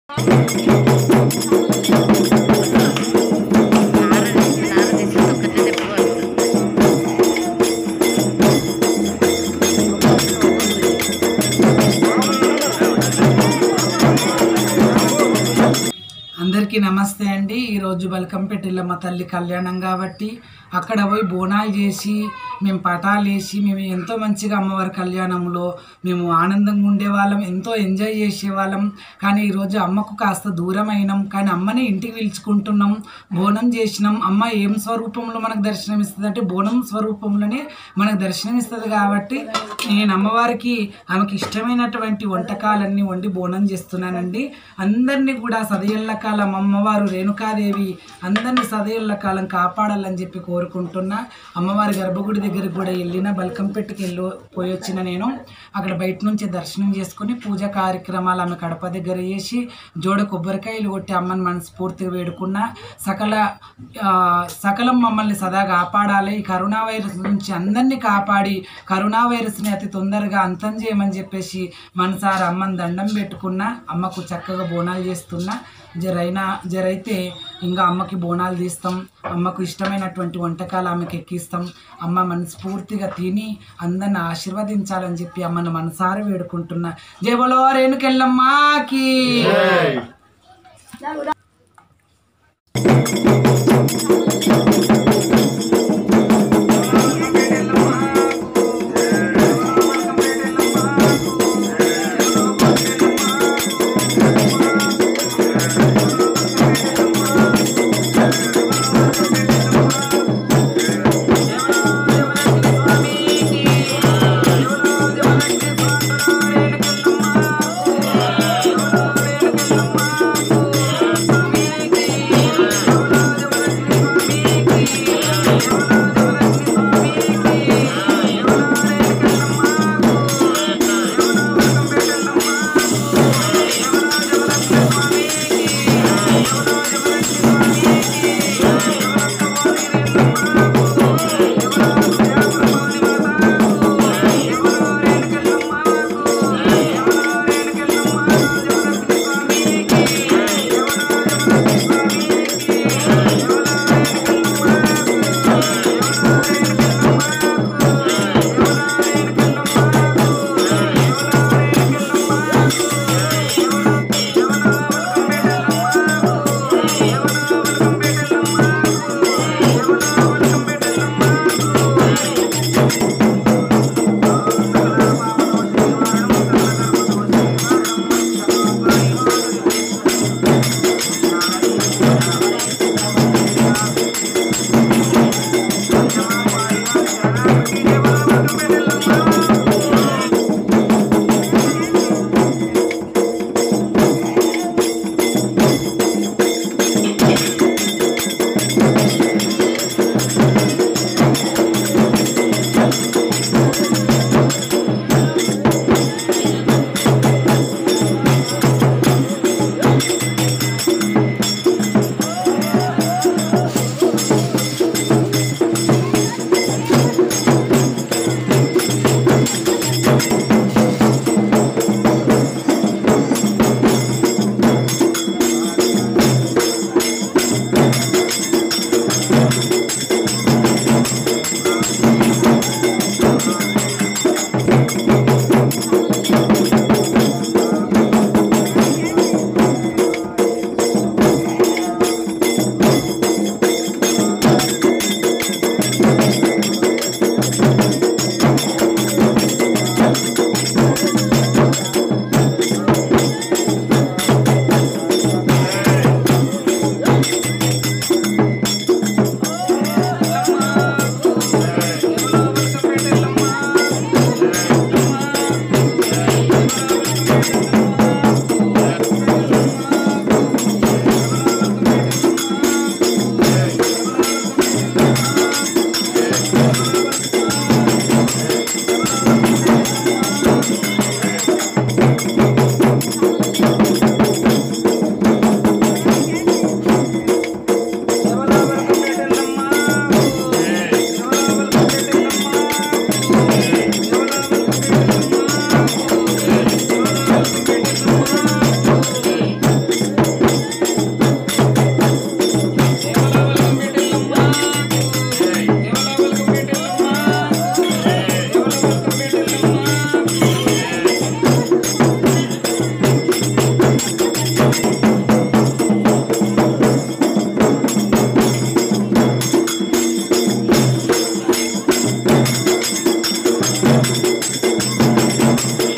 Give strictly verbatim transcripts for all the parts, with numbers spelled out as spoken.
అందరికీ నమస్తే అండి। ఈరోజు బల్కంపేట ఎల్లమ్మ తల్లి కళ్యాణం కాబట్టి అక్కడ పోయి బోనాలు చేసి మేము పటాలు వేసి మేము ఎంతో మంచిగా అమ్మవారి కళ్యాణంలో మేము ఆనందంగా ఉండేవాళ్ళం, ఎంతో ఎంజాయ్ చేసేవాళ్ళం। కానీ ఈరోజు అమ్మకు కాస్త దూరం అయినాం, కానీ అమ్మని ఇంటికి పిలుచుకుంటున్నాం, బోనం చేసినాం। అమ్మ ఏం స్వరూపంలో మనకు దర్శనం ఇస్తుంది అంటే బోనం స్వరూపంలోనే మనకు దర్శనం ఇస్తుంది కాబట్టి నేను అమ్మవారికి ఆమెకి ఇష్టమైనటువంటి వంటకాలన్నీ వండి బోనం చేస్తున్నానండి। అందరినీ కూడా సదయళ్ళ కాలం అమ్మవారు రేణుకాదేవి అందరినీ సదయళ్ళ కాలం కాపాడాలని చెప్పి కోరుకుంటున్నా। అమ్మవారి గర్భగుడి దగ్గరికి కూడా వెళ్ళిన బల్కంపేటకి వెళ్ళి పోయి వచ్చిన నేను అక్కడ బయట నుంచి దర్శనం చేసుకుని పూజ కార్యక్రమాలు ఆమె కడప దగ్గర చేసి జోడ కొబ్బరికాయలు కొట్టి అమ్మని మనస్ఫూర్తిగా వేడుకున్నా। సకల సకలం మమ్మల్ని సదా కాపాడాలి, ఈ కరోనా వైరస్ నుంచి అందరినీ కాపాడి కరోనా వైరస్ని అతి తొందరగా అంతం చేయమని చెప్పేసి మనసారా అమ్మని దండం పెట్టుకున్నా। అమ్మకు చక్కగా బోనాలు చేస్తున్నా। జరైనా జరైతే ఇంకా అమ్మకి బోనాలు తీస్తాం, అమ్మకు ఇష్టమైనటువంటి వంటకాలు ఆమెకి ఎక్కిస్తాం। అమ్మ మనస్ఫూర్తిగా తిని అందరిని ఆశీర్వదించాలని చెప్పి అమ్మను మనసారా వేడుకుంటున్నా। జై బోలో రేణుకెళ్ళమ్మకి।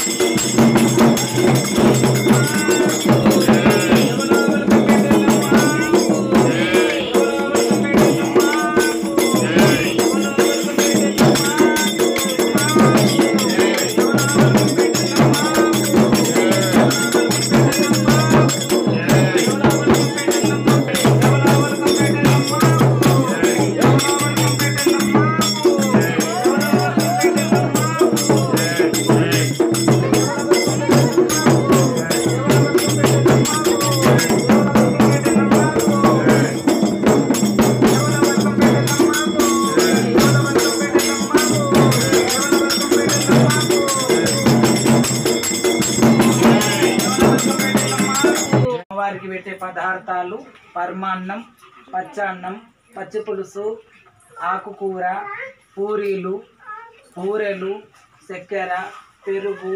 వారికి పెట్టే పదార్థాలు పరమాన్నం, పచ్చాన్నం, పచ్చి పులుసు, ఆకుకూర, పూరీలు, బూరెలు, చక్కెర, పెరుగు,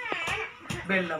బెల్లం.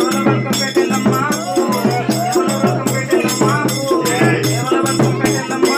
Welcome,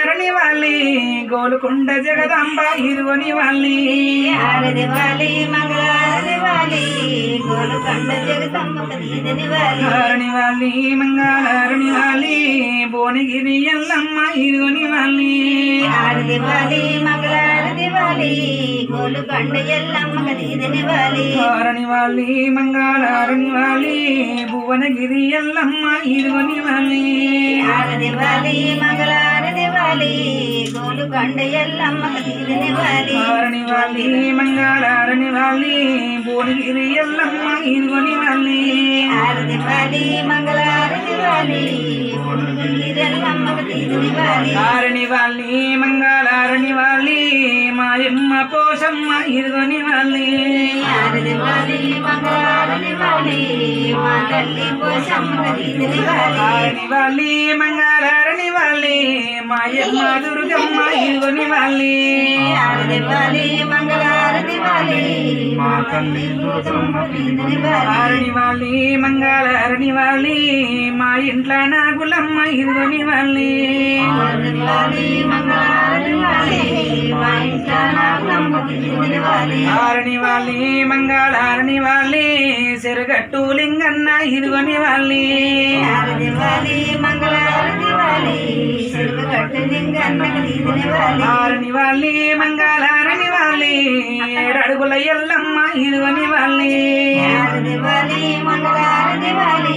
అరణి వాళ్ళి గోలుకొండ జగదాంబ ఇరువని వాళ్ళి ఆరది వాలి మంగళారది వాలి గోలుకొండ జగదాంబ కదీదని వాలి అరణి వాళ్ళి మంగళారణి వాళ్ళి భువనగిరి ఎల్లమ్మ ఇరువని వాళ్ళి ఆరది వాలి మంగళారది వాలి గోలుకొండ ఎల్లమ్మ కదీదని వాలి అరణి వాళ్ళి మంగళారణి వాళ్ళి భువనగిరి ఎల్లమ్మ ఇరువని వాళ్ళి ఆరది వాలి మంగళారది వాలి గోలుకొండ ఎల్లమ్మ కదీదని వాలి అరణి వాళ్ళి మంగళారణి వాళ్ళి భువనగిరి ఎల్లమ్మ ఇరువని వాళ్ళి ఆరది వాలి మంగళారది వాలి భువనగిరి ఎల్లమ్మ కదీదని వాలి ఆరణి వాళ్ళి మంగళారణి వాళ్ళి మాయమ్మ పోషమ్మ ఇరువని వాళ్ళి ఆరది వాలి మంగళారది వాలి మా తల్లి పోషమ్మ కదీదని వాలి ఆరణి వాళ్ళి మంగళారణి వాళ్ళి మాయమ్మ దుర్గమ్మ ఇరువని వాళ్ళి ఆరది వాలి మంగళారది వాలి మా తల్లి పోషమ్మ కదీదని వాలి ఆరణి వాళ్ళి మంగళారణి వాళ్ళి మా ఇంట్లో నాగులమ్మ ఇరువని వాళ్ళి ఆరది వాలి మంగళారది వాలి మా ఇంట్లో నాగులమ్మ కదీదని వాలి ఆరణి వాళ్ళి మంగళారణి వాళ్ళి చెరుగట్టు లింగన్న ఇరువని వాళ్ళి ఆరది వాలి మంగళారది వాలి చెరుగట్టు లింగన్న కదీదని వాలి ఆరణి వాళ్ళి మంగళారణి వాళ్ళి ఏడడుగుల ఎల్లమ్మ ఇరువని వాళ్ళి ఆరది వాలి మంగళారది వాలి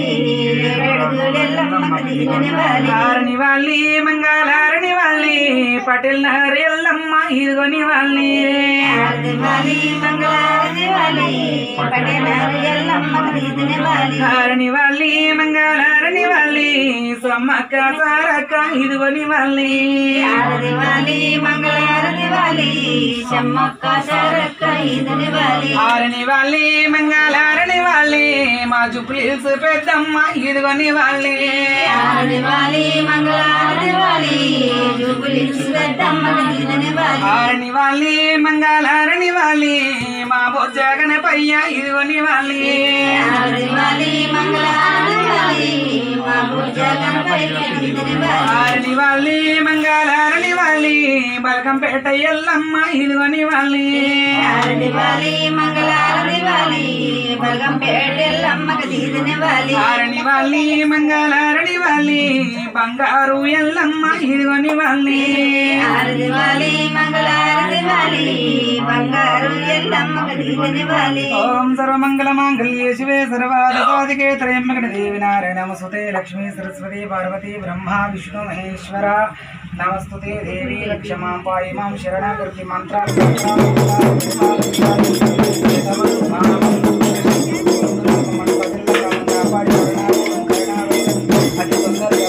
ఏడడుగుల ఎల్లమ్మ కదీదని వాలి ఆరణి వాళ్ళి మంగళారణి వాళ్ళి పటేల్ నగర్ ఎల్లమ్మ ఇరువని వాళ్ళి ఆరది వాలి మంగళారది వాలి పటేలారు ఎల్లమ్మ కదీదని వాలి ఆరణి వాళ్ళి మంగళారణి వాళ్ళి సమ్మక్క సారక్క ఇరువని వాళ్ళి ఆరది వాలి మంగళారది వాలి చెమ్మక్క సారక్క ఈదని వాలి ఆరణి వాళ్ళి మంగళారణి వాళ్ళి మా జుప్లీస్ పెద్దమ్మ ఇరువని వాళ్ళి ఆరది వాలి మంగళారది వాలి జూబులి పెద్దమ్మ కదీదని వాలి ఆరణి వాళ్ళి మంగళారణి వాళ్ళి మా బొజ్జగన పయ్య ఇరువని వాళ్ళి ఆరది వాలి మంగళారది వాలి మా బుజ్జ గణపతి కదీదని వాలి ఆరణి వాళ్ళి మంగళారణి వాళ్ళి బలకంపేట ఎల్లమ్మ ఇరువని వాళ్ళి ఆరది వాలి మంగళారది వాలి బల్గంపేట ఎల్లమ్మ కదీదని వాలి ఆరణి వాళ్ళి మంగళారణి వాళ్ళి బంగారు ఎల్లమ్మ ఇరువని వాళ్ళి ఆరది వాలి మంగళారది వాలి బంగారు ఎల్లమ్మ కదీదని వాలి ఓం సర్వమంగళ మాంగళ్యే శివే సర్వాద సాధికే త్రయంబక దేవి నారాయణ నమస్తుతే లక్ష్మీ సరస్వతి పార్వతి బ్రహ్మ విష్ణు మహేశ్వర నమస్తుతే దేవి లక్ష్మాం పాయి మాం శరణాగతి మంత్రాలు అతి తొందరగా